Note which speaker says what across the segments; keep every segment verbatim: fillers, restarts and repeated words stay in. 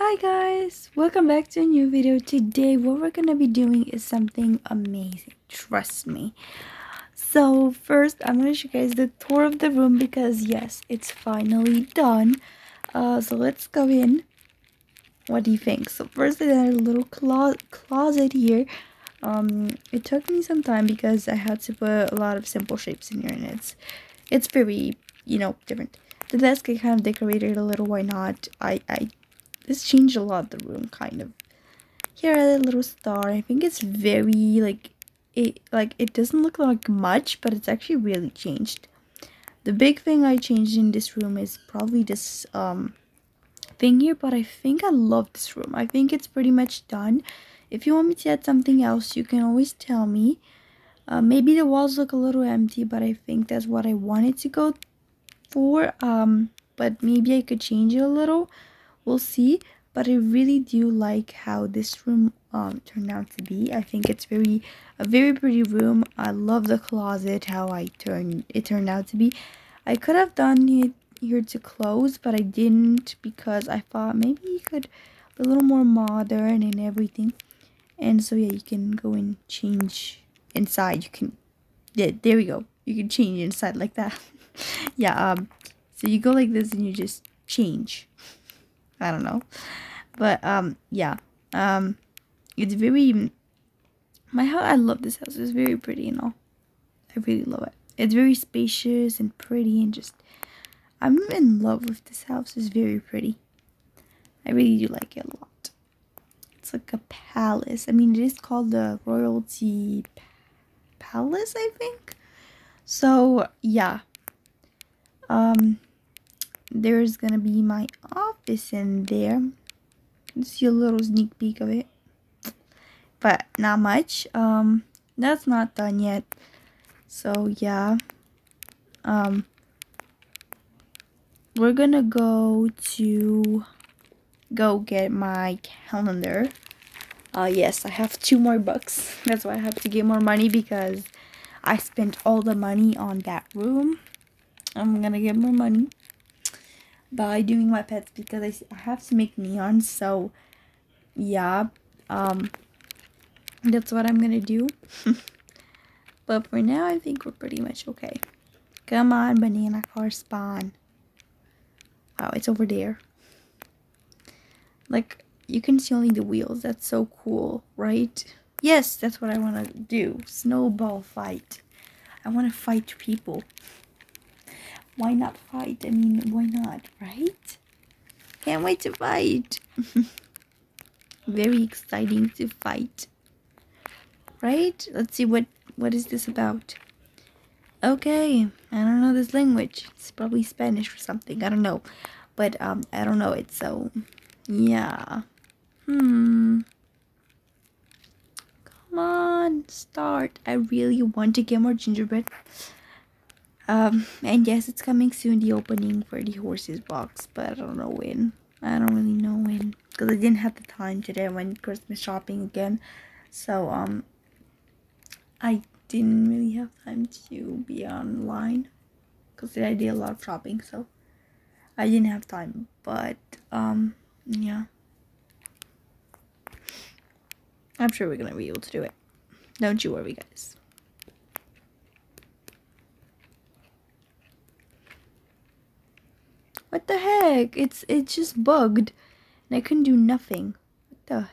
Speaker 1: Hi guys, welcome back to a new video. Today what we're gonna be doing is something amazing, trust me. So first I'm gonna show you guys the tour of the room because yes, it's finally done. Uh, so let's go in. What do you think? So first I had a little clo closet here. Um, it took me some time because I had to put a lot of simple shapes in here and it's, it's very, you know, different. The desk I kind of decorated a little, why not? I, I This changed a lot the room, kind of. Here I had a little star. I think it's very, like, it like it doesn't look like much, but it's actually really changed. The big thing I changed in this room is probably this um thing here, but I think I love this room. I think it's pretty much done. If you want me to add something else, you can always tell me. Uh, maybe the walls look a little empty, but I think that's what I wanted to go for. Um, but maybe I could change it a little. We'll see. But I really do like how this room um turned out to be. I think it's very a very pretty room. I love the closet, how I turned it turned out to be. I could have done it here to close, but I didn't because I thought maybe you could be a little more modern and everything. And so yeah, you can go and change inside. You can yeah, there we go. You can change inside like that. yeah, um so you go like this and you just change. I don't know. But um yeah. Um it's very my house I love this house. It's very pretty and all. I really love it. It's very spacious and pretty and just I'm in love with this house. It's very pretty. I really do like it a lot. It's like a palace. I mean, it is called the Royalty Palace, I think. So, yeah. Um there's gonna be my office in there. You can see a little sneak peek of it. But not much. Um that's not done yet. So, yeah. Um we're gonna go to go get my calendar. Uh yes, I have two more bucks. That's why I have to get more money because I spent all the money on that room. I'm gonna get more money by doing my pets because I, I have to make neons. So yeah, um that's what I'm gonna do. But for now I think we're pretty much okay. Come on, banana car spawn. Wow, it's over there. Like, you can see only the wheels. That's so cool, right? Yes, that's what I want to do. Snowball fight. I want to fight people. Why not fight? I mean, why not, right? Can't wait to fight. Very exciting to fight. Right? Let's see what what is this about. Okay, I don't know this language. It's probably Spanish or something. I don't know. But um I don't know it, so yeah. Hmm. Come on, start. I really want to get more gingerbread. Um, and yes, it's coming soon, the opening for the horses box, but I don't know when. I don't really know when, because I didn't have the time today. I went Christmas shopping again, so um, I didn't really have time to be online, because I did a lot of shopping, so I didn't have time. But um, yeah, I'm sure we're gonna be able to do it. Don't you worry, guys. What the heck? It's it's just bugged, and I couldn't do nothing. What the?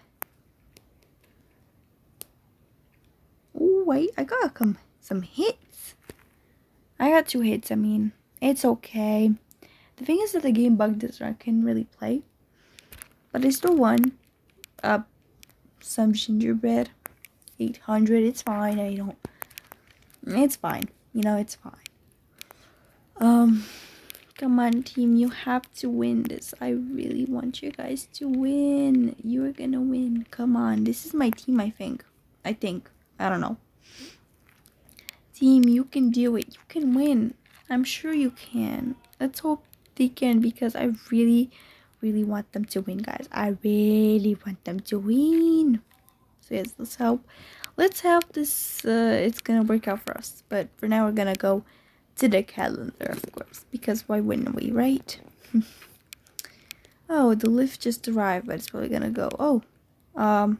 Speaker 1: Oh wait, I got some some hits. I got two hits. I mean, it's okay. The thing is that the game bugged it, so I couldn't really play. But I still won. Uh, some gingerbread, eight hundred. It's fine. I don't. It's fine. You know, it's fine. Um. Come on, team, you have to win this. I really want you guys to win. You're gonna win. Come on. This is my team, I think. I think. I don't know. Team, you can do it. You can win. I'm sure you can. Let's hope they can because I really, really want them to win, guys. I really want them to win. So yes, let's hope. Let's hope this, uh, it's gonna work out for us. But for now, we're gonna go to the calendar, of course, because why wouldn't we, right? Oh, the lift just arrived, but it's probably gonna go. Oh, um,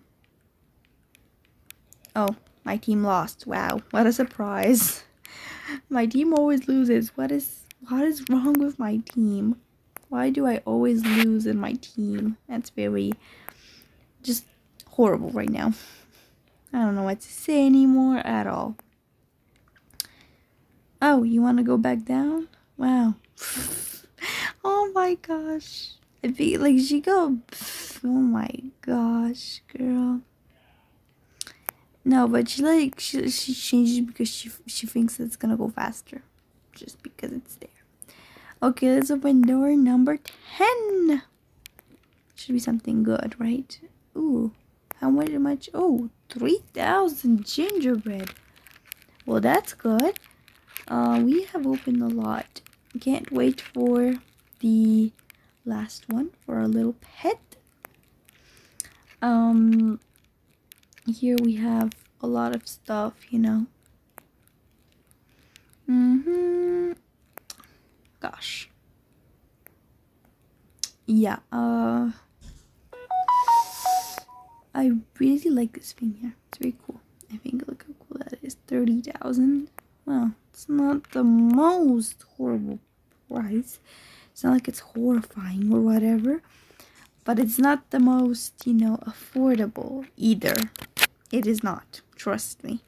Speaker 1: oh, my team lost. Wow, what a surprise. My team always loses. What is, what is wrong with my team? Why do I always lose in my team? That's very, just horrible right now. I don't know what to say anymore at all. Oh, you want to go back down? Wow. Oh my gosh. I feel like she go. Oh my gosh, girl. No, but she like she she changes because she she thinks it's gonna go faster, just because it's there. Okay, let's open door number ten. Should be something good, right? Ooh, how much? Oh, three thousand gingerbread. Well, that's good. Uh, we have opened a lot. Can't wait for the last one for our little pet. Um, here we have a lot of stuff, you know. Mm-hmm. Gosh. Yeah, uh, I really like this thing here. It's very cool. I think look how cool that is. thirty thousand. Well, it's not the most horrible price. It's not like it's horrifying or whatever, but it's not the most, you know, affordable either. It is not, trust me.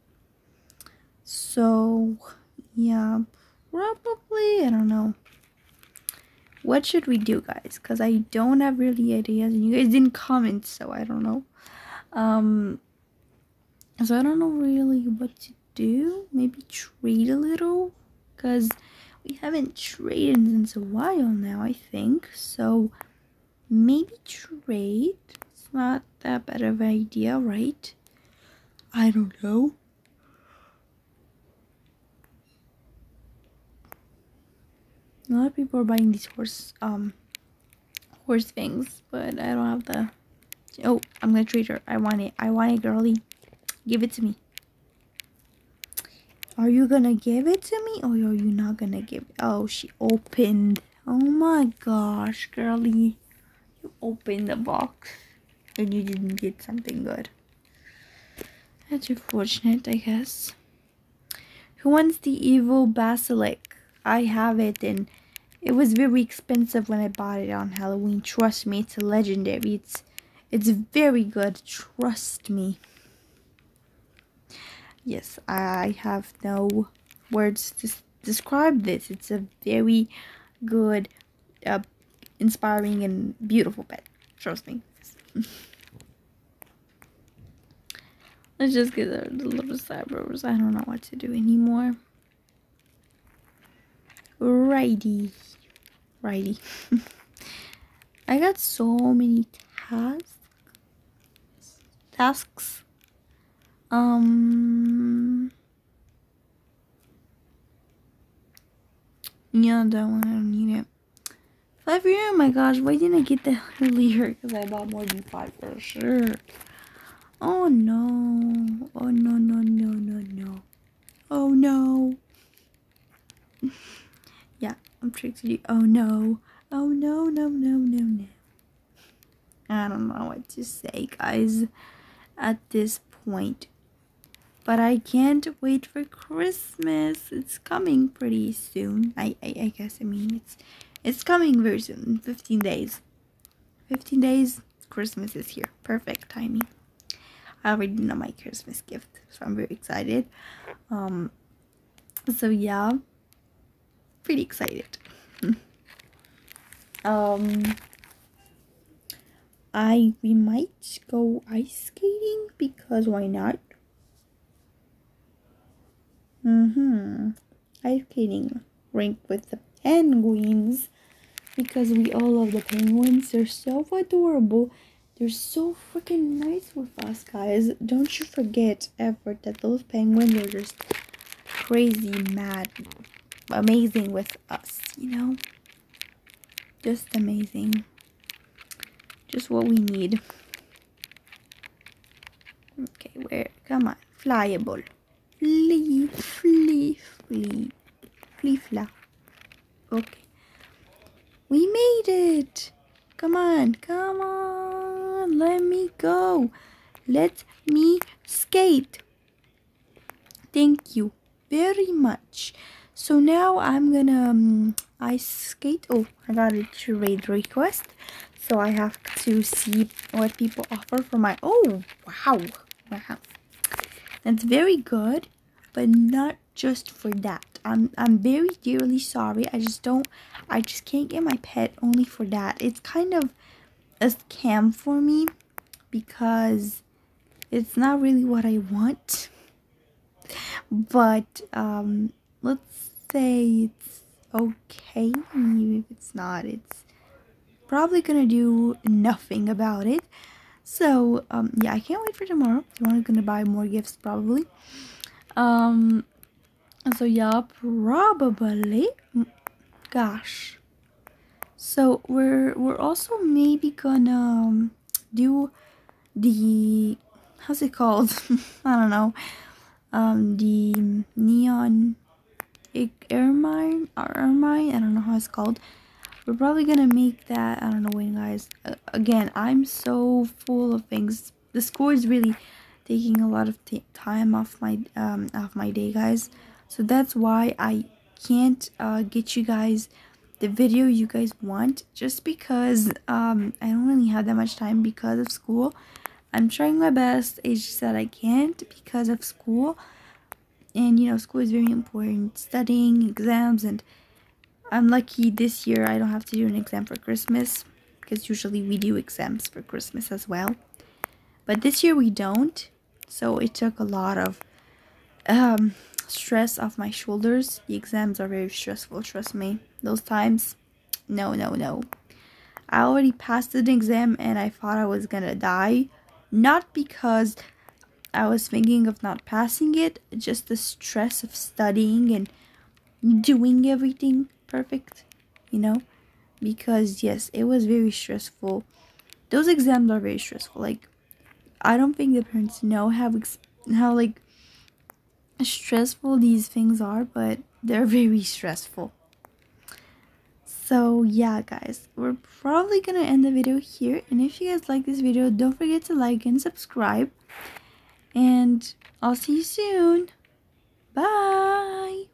Speaker 1: So, yeah, probably, I don't know. What should we do, guys? Because I don't have really ideas, and you guys didn't comment, so I don't know. Um, so I don't know really what to do. Maybe trade a little, because we haven't traded since a while now, I think. So maybe trade. It's not that bad of an idea, right? I don't know. A lot of people are buying these horse um horse things, but I don't have the. Oh, I'm gonna trade her. I want it. I want it, girly. Give it to me. Are you gonna give it to me, or are you not gonna give it? Oh, she opened. Oh my gosh, girly. You opened the box and you didn't get something good. That's unfortunate, I guess. Who wants the evil basilisk? I have it, and it was very expensive when I bought it on Halloween. Trust me, it's a legendary. It's it's very good. Trust me. Yes, I have no words to describe this. It's a very good, uh, inspiring, and beautiful pet. Trust me. Let's just get the little cyber's. I don't know what to do anymore. Righty. Righty. I got so many tasks. Tasks. Um. Yeah, that one, I don't need it. Five year, oh my gosh, why didn't I get that earlier? Because I bought more than five for sure. Oh no. Oh no, no, no, no, no. Oh no. Yeah, I'm tricked you. Oh no. Oh no, no, no, no, no. I don't know what to say, guys, at this point. But I can't wait for Christmas. It's coming pretty soon. I, I, I guess, I mean, it's it's coming very soon. fifteen days. fifteen days, Christmas is here. Perfect timing. I already know my Christmas gift, so I'm very excited. Um, so yeah, pretty excited. um, I, we might go ice skating, because why not? Mm-hmm. Ice skating rink with the penguins, because we all love the penguins. They're so adorable. They're so freaking nice with us, guys. Don't you forget ever that those penguins are just crazy, mad, amazing with us, you know? Just amazing. Just what we need. Okay, where? Come on. Flyable. Flee, flee, flee. Flee, fla. Okay. We made it. Come on, come on, let me go. Let me skate. Thank you very much. So now I'm gonna um, ice skate. Oh, I got a trade request. So I have to see what people offer for my... Oh, wow. Wow. That's very good, but not just for that. I'm I'm very dearly sorry. I just don't I just can't get my pet only for that. It's kind of a scam for me because it's not really what I want. But um let's say it's okay. If it's not, it's probably gonna do nothing about it. So um yeah, I can't wait for tomorrow. Tomorrow's gonna buy more gifts probably. Um so yeah, probably. Gosh. So we're we're also maybe gonna um, do the, how's it called? I don't know. Um, the neon ermine or ermine. I don't know how it's called. We're probably gonna make that. I don't know when, guys. Uh, again, I'm so full of things. The school is really taking a lot of time off my um off my day, guys. So that's why I can't uh, get you guys the video you guys want, just because um I don't really have that much time because of school. I'm trying my best. It's just that I can't because of school, and you know, school is very important. Studying, exams, and I'm lucky this year I don't have to do an exam for Christmas, because usually we do exams for Christmas as well. But this year we don't, so it took a lot of um stress off my shoulders. The exams are very stressful, trust me. Those times, no, no, no. I already passed an exam and I thought I was gonna die. Not because I was thinking of not passing it, just the stress of studying and doing everything perfect, you know? Because yes, it was very stressful. Those exams are very stressful. Like, I don't think the parents know how, how like, stressful these things are, but they're very stressful. So yeah, guys, we're probably gonna end the video here, and if you guys like this video, don't forget to like and subscribe, and I'll see you soon. Bye.